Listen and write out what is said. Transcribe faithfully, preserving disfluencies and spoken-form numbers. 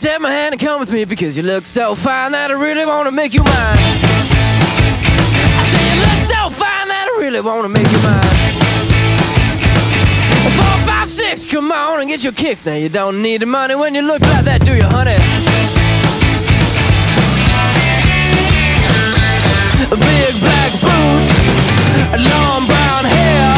take my hand and come with me, because you look so fine that I really wanna make you mine. I say you look so fine that I really wanna make you mine. Four, five, six, come on and get your kicks. Now you don't need the money when you look like that, do you, honey? Big black boots, long brown hair,